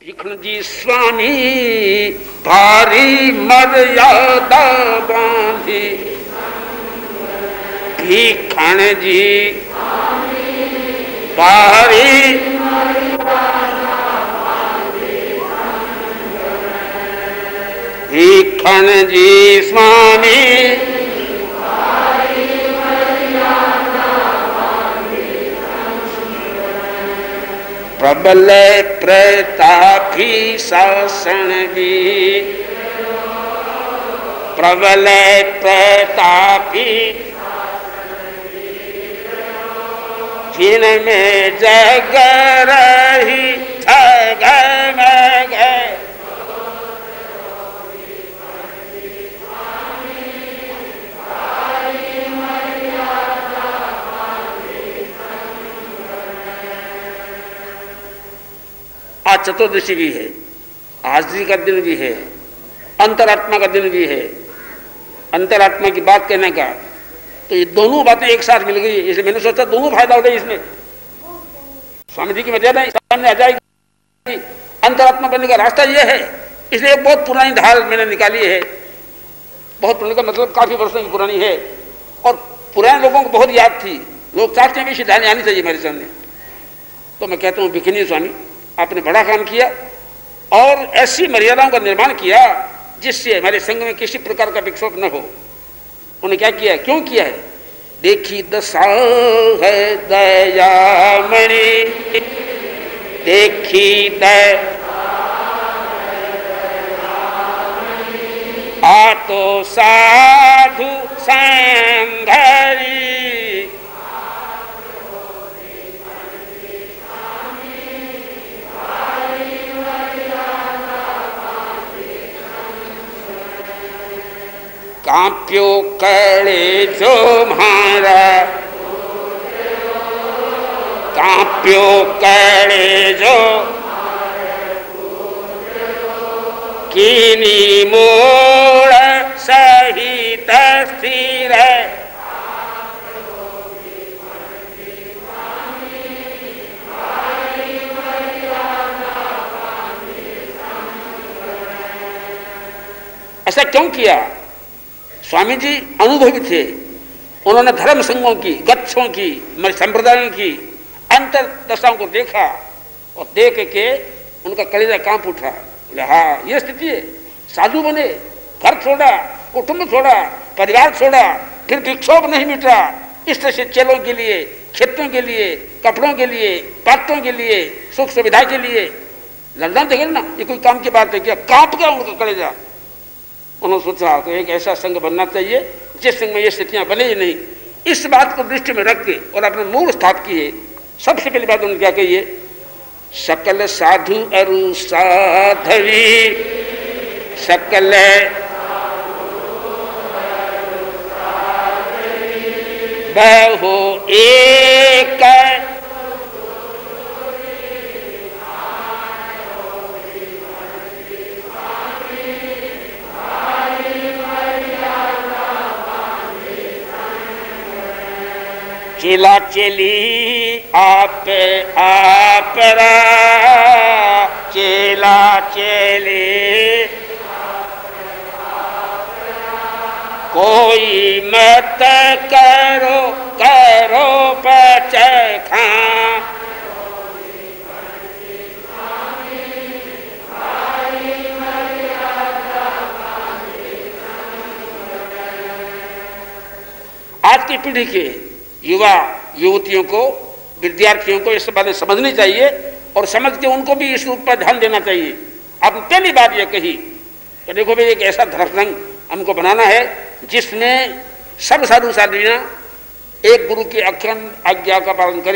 भिखनजी स्वामी भारी मर्यादा बांधी, भिखनजी भारी भिखनजी स्वामी प्रबल प्रतापी शासन भी, प्रबल प्रतापी जिनमें जग रही ठगमग, आज चतुर्दशी भी है, हाजिरी का दिन भी है, अंतरात्मा का दिन भी है। अंतरात्मा की बात कहने का तो ये दोनों बातें एक साथ मिल गई, इसलिए मैंने सोचा दोनों फायदा हो गए इसमें। स्वामी जी की मर्यादा सामने आ जाएगी। अंतरात्मा बनने का रास्ता ये है, इसलिए एक बहुत पुरानी ढाल मैंने निकाली है। बहुत पुरानी का मतलब काफी वर्षों की पुरानी है और पुराने लोगों को बहुत याद थी। लोग चाहते हैं भी सिद्धांत आनी चाहिए मेरे सामने। तो मैं कहता हूँ भिखनी स्वामी आपने बड़ा काम किया और ऐसी मर्यादाओं का निर्माण किया जिससे हमारे संघ में किसी प्रकार का विक्षोभ न हो। उन्होंने क्या किया, क्यों किया है? देखी दशा है दयामणि, देखी आ तो साधु संघरी, कांप्यो करे जो म्हारा, कांप्यो करे जो कीनी मोड़ सहित स्थिर, ऐसा क्यों किया? स्वामी जी अनुभवी थे। उन्होंने धर्म संघों की, गच्छों की, संप्रदायों की अंतर दशाओं को देखा और देख के उनका कलेजा कांप उठा। बोले हाँ ये स्थिति है। साधु बने, घर छोड़ा, कुटुंब छोड़ा, परिवार छोड़ा, फिर विक्षोभ नहीं मिटा। इस तरह से चेलों के लिए, खेतों के लिए, कपड़ों के लिए, पात्रों के लिए, सुख सुविधा के लिए लड़ना देखे ना, ये कोई काम की बात है क्या? कांप गया उनका कलेजा। उन्होंने सोचा तो एक ऐसा संघ बनना चाहिए जिस संघ में ये स्थितियां बने ही नहीं। इस बात को दृष्टि में रख के और अपने मूल स्थापित किए। सबसे पहली बात उन्होंने क्या कही है, सकल साधु अरु साधवी, सकल बहु एक, चेला चेली आप आपरा, चेला चेली कोई मत करो करो पचखा, आज की पीढ़ी के युवा युवतियों को, विद्यार्थियों को इस बात समझनी चाहिए और समझ के उनको भी इस रूप पर ध्यान देना चाहिए। आपने पहली बात यह कही कि देखो भाई एक ऐसा धर्मसंघ हमको बनाना है जिसमें सब साधु साधुआं एक गुरु की अखंड आज्ञा का पालन करे।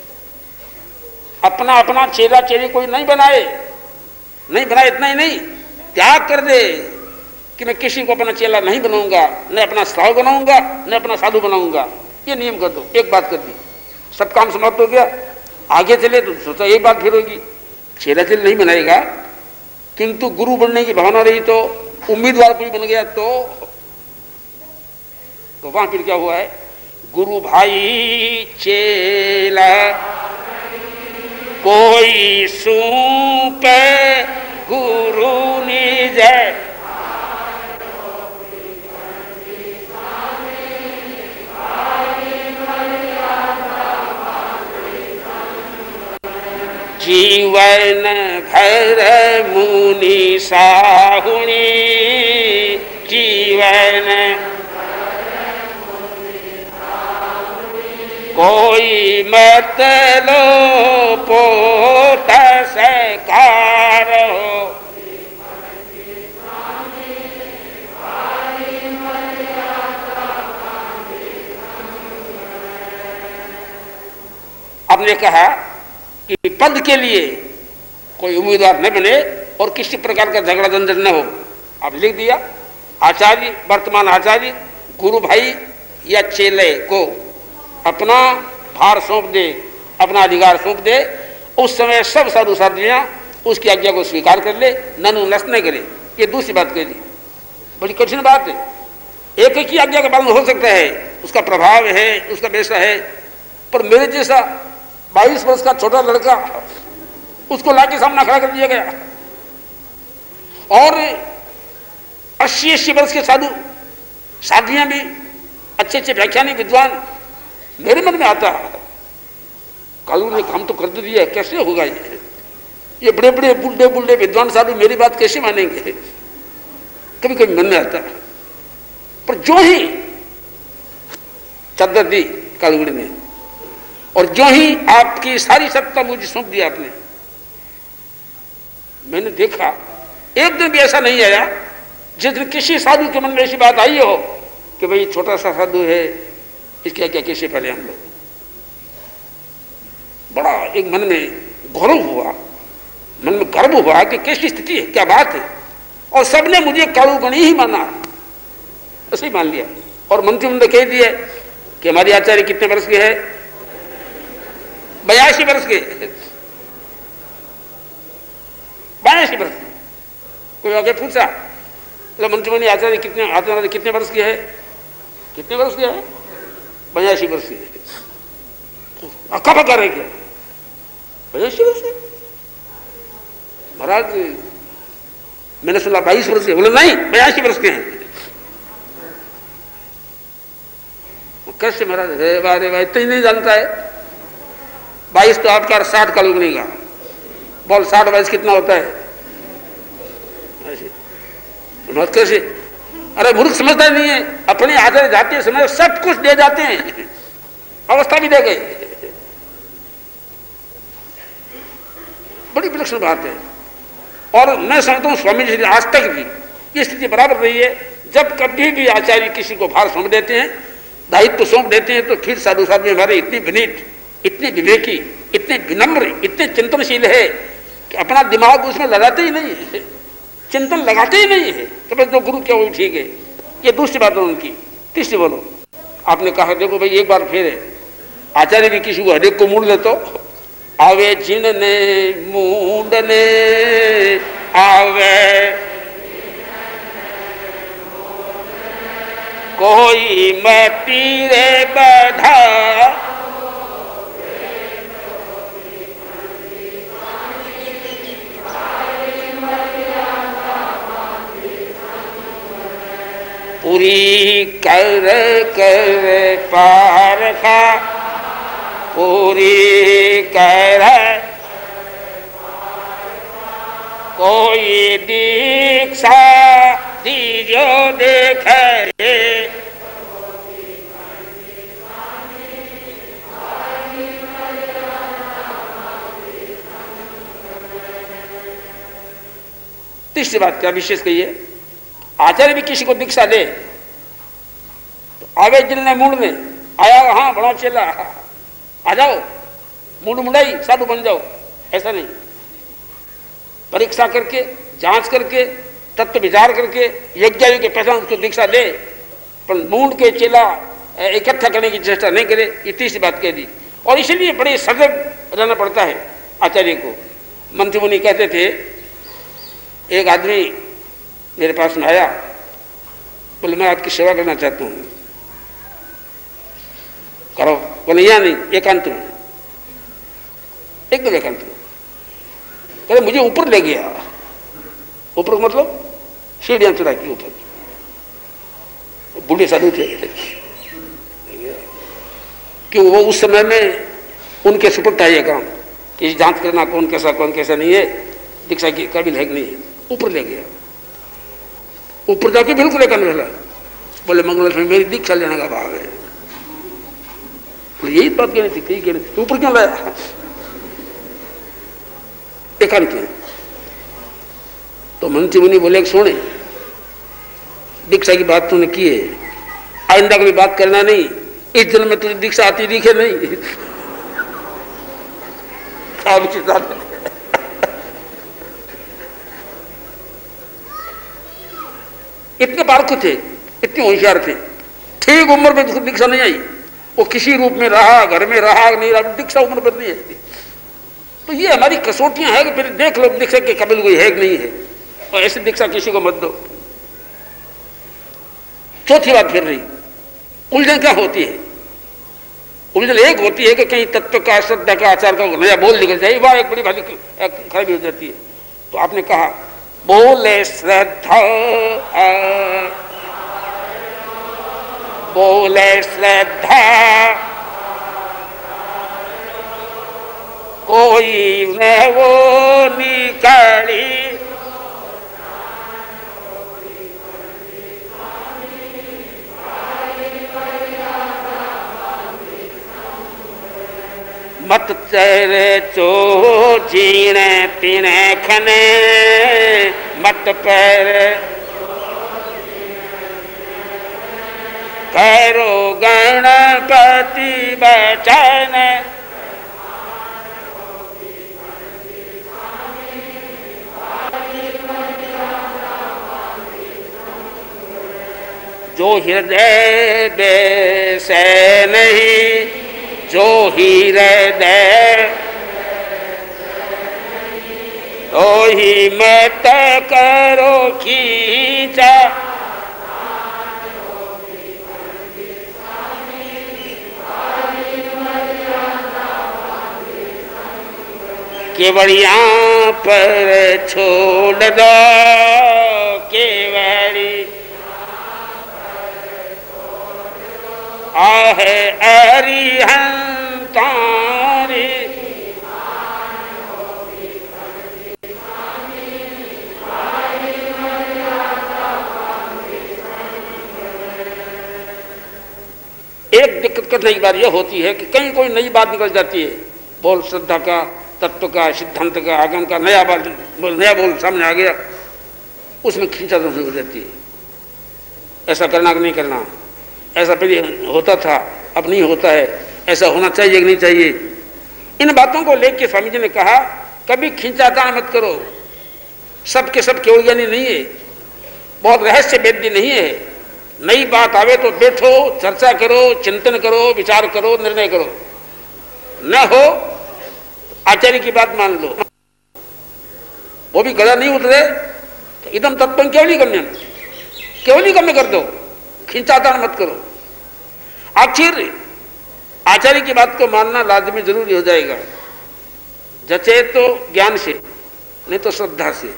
अपना अपना चेला चेली कोई नहीं बनाए, नहीं बनाए, इतना ही नहीं, त्याग कर दे कि मैं किसी को अपना चेला नहीं बनाऊंगा, न अपना श्राव बनाऊंगा, न अपना साधु बनाऊंगा। ये नियम कर दो। एक बात कर दी, सब काम समाप्त हो गया। आगे चले तो सोचा एक बात फिर होगी, चेला चेला नहीं बनाएगा, किंतु गुरु बनने की भावना रही तो, उम्मीदवार कोई बन गया तो वहां फिर क्या हुआ है, गुरु भाई चेला कोई सूप गुरु निज जीवन भर मुनि साहुणी जीवन कोई मत लो पोत सकार हो। आपने कहा कि पद के लिए कोई उम्मीदवार न बने और किसी प्रकार का झगड़ा झंझट न हो। आप लिख दिया आचार्य, वर्तमान आचार्य गुरु भाई या चेले को अपना भार सौंप दे, अपना अधिकार सौंप दे, उस समय सब साधु साधियां उसकी आज्ञा को स्वीकार कर ले, ननु नस न करे। ये दूसरी बात कह दी, बड़ी कठिन बात है। एक एक ही आज्ञा का पालन हो सकता है, उसका प्रभाव है, उसका वैसा है, पर मेरे जैसा 22 वर्ष का छोटा लड़का उसको लाके सामना खड़ा कर दिया गया। और 80-80 वर्ष के साधु साधियां भी अच्छे अच्छे व्याख्यानी विद्वान, मेरे मन में आता कालू ने काम तो कर दिया, कैसे होगा ये बड़े बड़े बुढ़े बुढ़े विद्वान साधु मेरी बात कैसे मानेंगे, कभी कभी मन में आता। पर जो ही चादर दी कालूगढ़ ने और जो ही आपकी सारी सत्ता मुझे सौंप दिया आपने, मैंने देखा एक दिन भी ऐसा नहीं आया जिस दिन किसी साधु के मन में ऐसी बात आई हो कि भाई छोटा सा साधु है, इसके क्या कैसे पहले हम लोग। बड़ा एक मन में गौरव हुआ, मन में गर्व हुआ कि कैसी स्थिति है, क्या बात है। और सबने मुझे कालूगणी ही माना, ऐसे ही मान लिया। और मंत्रिमंडल कह दिया कि हमारी आचार्य कितने वर्ष के है, 82 वर्ष के, 82 वर्ष के। कोई आगे पूछा तो मंत्रिमंडल आचार्य कितने वर्ष के है, कितने वर्ष के है, 82 वर्ष के। अक्का पक्का रहे क्या 82 वर्ष के? महाराज मैंने सुना 22 वर्ष के, बोले नहीं 82 वर्ष के हैं। कैसे महाराज, अरे वाह इतना ही नहीं जानता है, 22 तो आपका 60 का लोग नहीं का, बोल 60 22 कितना होता है ऐसे कैसे? अरे मूर्ख समझता नहीं है, अपने आदर जाते समय सब कुछ दे जाते हैं, अवस्था भी दे गए। बड़ी विलक्षण बात है। और मैं समझता हूं स्वामी जी आज तक भी ये स्थिति बराबर रही है। जब कभी भी आचार्य किसी को भार सौंप देते हैं, दायित्व सौंप देते हैं, तो फिर साधु साधु हमारे इतनी विनीत, इतनी विवेकी, इतने विनम्र, इतने चिंतनशील है कि अपना दिमाग उसमें लगाते ही नहीं है, चिंतन लगाते ही नहीं है कि बस जो गुरु क्या वो ठीक है। ये दूसरी बात है उनकी। तीसरी बोलो, आपने कहा देखो भाई एक बार फिर है, आचार्य भी किसी को हरेक को मूड ले तो आवे जिनने मूंडने आवे, कोई मैं पीरे बढ़ा, पूरी कर कर पार खा, पूरी कर कोई दीक्षा दीजो देख रे। तीसरी बात क्या विशेष कही है, आचार्य भी किसी को दीक्षा दे तो आवे जिनने मूड में आया, हाँ बड़ा चेला आ जाओ, मूड मुड़ाई साधु बन जाओ, ऐसा नहीं। परीक्षा करके, जांच करके, तत्व विचार करके यज्ञ के पहचान उसको दीक्षा दे, पर मूड के चेला इकट्ठा करने की चेष्टा नहीं करे। ये तीसरी बात कह दी। और इसलिए बड़े सजग रहना पड़ता है आचार्य को। मंत्री मुनि कहते थे, एक आदमी मेरे पास में आया, बोले मैं आपकी सेवा करना चाहता हूँ, करो। बोले या नहीं, एकांत में, एकदम एकांत में। कहते मुझे ऊपर ले गया, ऊपर मतलब सीढ़ियां चढ़ा के ऊपर, बूढ़े साधु थे कि वो उस समय में उनके सुपुर्द था ये काम कि जांच करना कौन कैसा नहीं है, दीक्षा की काबिल है कि नहीं है। ऊपर ले गया, ऊपर जाके बिल्कुल एक मिला, बोले मंगल में मेरी दीक्षा लेने का भाव है। बोले यही बात कहनी थी, कही कहनी थी, ऊपर क्यों लाया? एकांत क्यों? तो मंत्री मुनि बोले सोने, दीक्षा की बात तूने की है, आइंदा कभी बात करना नहीं, इस जन्म में तुझे दीक्षा आती दिखे नहीं। इतने पारखू थे, इतने होशियार थे, ठीक उम्र में दीक्षा नहीं आई, वो किसी रूप में रहा, घर में रहा नहीं रहा, दीक्षा उम्र पर नहीं आई। तो ये हमारी कसौटियां है कि फिर देख लो दीक्षा के काबिल कोई है कि नहीं है, और ऐसी दीक्षा किसी को मत दो। चौथी बात फिर रही, उलझन क्या होती है? उलझन एक होती है कि कहीं तत्व का, श्रद्धा का, आचार का नया बोल निकल जाए, वह एक बड़ी भारी खराबी हो जाती है। तो आपने कहा बोले श्रद्धा, बोले श्रद्धा कोई न वो निकाली, मत तेरे चो जीने तीने खने, मत पैर करो गणपति बचन, जो हृदय से नहीं, जो हृदय तो ही मत करो खींचा, केवड़िया पर छोड़ दो, केवड़ी आहे अरिहंतारी, एक दिक्कत करने की बात यह होती है कि कहीं कोई नई बात निकल जाती है, बोल श्रद्धा का, तत्व का, सिद्धांत का, आगम का नया बोल सामने आ गया, उसमें खींचातानी हो जाती है। ऐसा करना कि नहीं करना, ऐसा पहले होता था अब नहीं होता है, ऐसा होना चाहिए कि नहीं चाहिए। इन बातों को लेकर स्वामी जी ने कहा कभी खींचातान मत करो, सबके सब केवल ज्ञानी नहीं है, बहुत रहस्य वेद्य नहीं है। नई बात आवे तो बैठो, चर्चा करो, चिंतन करो, विचार करो, निर्णय करो, न हो आचार्य की बात मान लो, वो भी गला नहीं उतरे तो इदम तत्व केवली गम्य कर दो, खींचातान मत करो। आचार्य की बात को मानना लाजमी जरूरी हो जाएगा, जचे तो ज्ञान से, नहीं तो श्रद्धा से।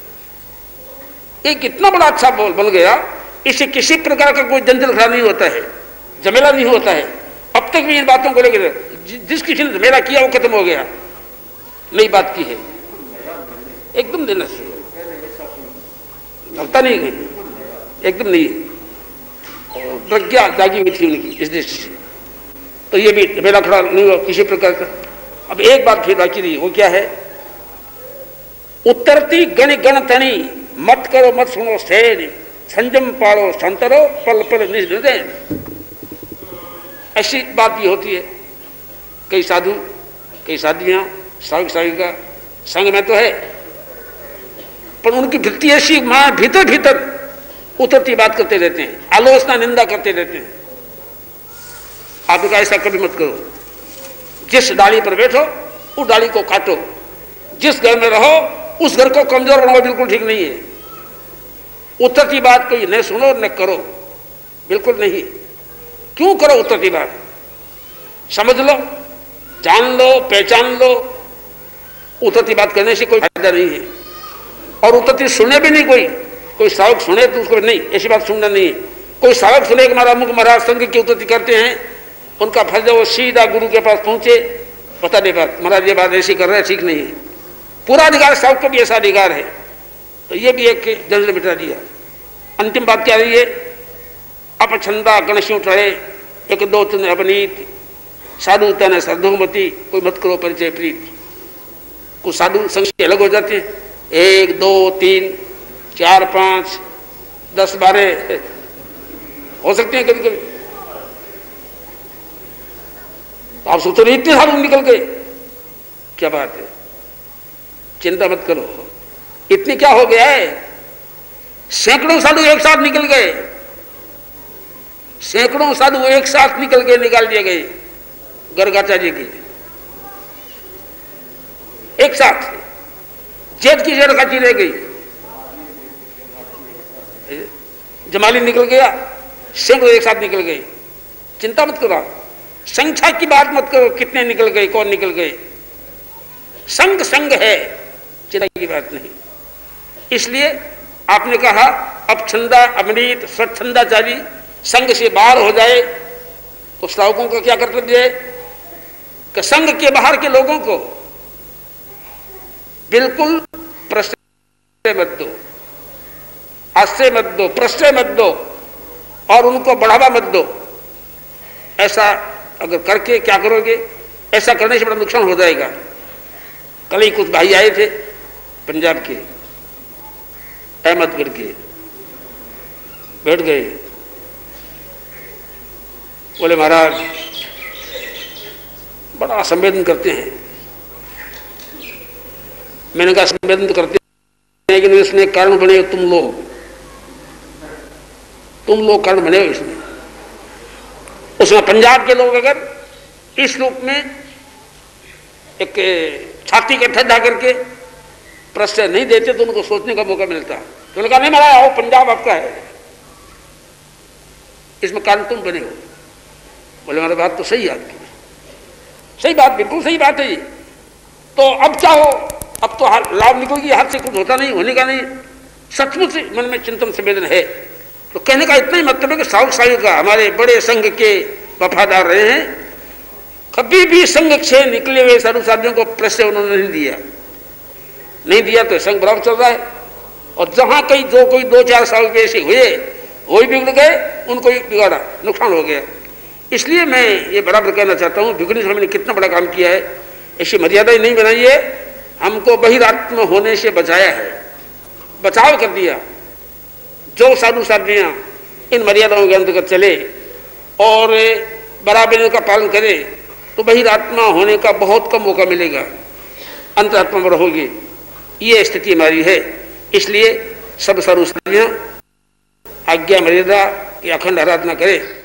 एक इतना बड़ा अच्छा बोल बन गया, इससे किसी प्रकार का कोई जंजल खड़ा नहीं होता है, झमेला नहीं होता है। अब तक भी इन बातों को लेकर जिस किसी ने झमेला किया वो खत्म हो गया, नई बात की है, एकदम देना चाहिए, लगता नहीं है, एकदम नहीं है, प्रज्ञा जागी हुई थी उनकी इस दृष्टि से। तो ये भी झमेला खड़ा नहीं हुआ किसी प्रकार का। अब एक बात फिर बाकी रही, वो क्या है? उत्तरती गण गण तणी, मत करो मत सुनो स्थैर्य, संयम पाड़ो संतरो, पल पल निज। ऐसी बात भी होती है, कई साधु, कई साधियां, साधक साधिका संग में तो है, पर उनकी वृत्ति ऐसी मां भीतर भीतर उतरती बात करते रहते हैं, आलोचना निंदा करते रहते हैं। आप ऐसा कभी मत करो, जिस डाली पर बैठो उस डाली को काटो, जिस घर में रहो उस घर को कमजोर बनाओ, बिल्कुल ठीक नहीं है। उतरती बात कोई न सुनो न करो, बिल्कुल नहीं। क्यों करो उतरती बात? समझ लो, जान लो, पहचान लो, उतरती बात करने से कोई फायदा नहीं है। और उतरती सुने भी नहीं। कोई श्रावक सुने तो उसको नहीं, ऐसी बात सुनना नहीं है। कोई श्रावक सुने कि हमारा मुख महाराज संघ की उतरती करते हैं, उनका फर्ज है वो सीधा गुरु के पास पहुंचे, बता दे बात महाराज ये बात ऐसी कर रहे हैं, ठीक नहीं है। पूरा अधिकार श्रावक को भी ऐसा अधिकार है। तो ये भी एक जल्द बिठा दिया। अंतिम बात क्या रही है? अपछंदा गणस्यों टढ़े एक दो चंद्र अपनीत साधु तन श्रद्धोमती कोई मत करो परिचय प्रीत। कुछ साधु संघ से अलग हो जाते हैं, 1 2 3 4 5 10 12 हो सकते हैं कभी कभी। तो आप सोचो इतने साधु निकल गए, क्या बात है, चिंता मत करो। इतने क्या हो गया है, सैकड़ों साधु एक साथ निकल गए, सैकड़ों साधु एक साथ निकल गए, निकाल दिए गए गर्गाचार्य की एक साथ। जेठ की जेठ खाची रह गई, जमाली निकल गया, सैकड़ों एक साथ निकल गए। चिंता मत करो, संख्या की बात मत करो, कितने निकल गए कौन निकल गए, संग संग है, चिंता की बात नहीं। इसलिए आपने कहा अपछंदा अमृत स्वच्छंदाचारी संघ से बाहर हो जाए तो श्रावकों का क्या कर्तव्य है कि संघ के बाहर के लोगों को बिल्कुल प्रश्रय मत दो, आश्रय मत दो, प्रश्रय मत दो और उनको बढ़ावा मत दो। ऐसा अगर करके क्या करोगे, ऐसा करने से बड़ा नुकसान हो जाएगा। कल ही कुछ भाई आए थे पंजाब के, अहमदगढ़ के, बैठ गए, बोले महाराज बड़ा संवेदन करते हैं। मैंने कहा संवेदन तो करते हैं लेकिन इसमें कारण बने हो तुम लोग कारण बने हो इसमें। उसमें पंजाब के लोग अगर इस रूप में एक छाती इकट्ठा जा करके प्रश्रय नहीं देते तो उनको सोचने का मौका मिलता। तो उन्होंने कहा नहीं महाराज आओ पंजाब आपका है, इसमें कारण तुम बने हो। बोले हमारी बात तो सही है आपकी, सही बात, बिल्कुल सही बात है ये। तो अब क्या हो, अब तो लाभ निकलेगी, हाथ से कुछ होता नहीं, होने का नहीं। सचमुच मन में चिंतन संवेदन है तो कहने का इतना ही मतलब है कि साहु साहु का हमारे बड़े संघ के वफादार रहे हैं, कभी भी संघ से निकले हुए साधु साधियों को प्रश्रय उन्होंने नहीं दिया तो संघ बराबर चल रहा है। और जहां कहीं जो कोई 2-4 साल के ऐसे हुए वो ही बिगड़ गए, उनको ही बिगाड़ा, नुकसान हो गया। इसलिए मैं ये बराबर कहना चाहता हूँ भिकनी स्वामी ने कितना बड़ा काम किया है। ऐसी मर्यादा ही नहीं बनाई है, हमको बहिरात्म होने से बचाया है, बचाव कर दिया। जो साधु साधियाँ इन मर्यादाओं के अंतर्गत चले और बराबरी का पालन करे तो बहिरात्मा होने का बहुत कम मौका मिलेगा, अंतरात्मा में रहोगे। ये स्थिति हमारी है। इसलिए सब साधु साधियाँ आज्ञा मर्यादा की अखंड आराधना करें।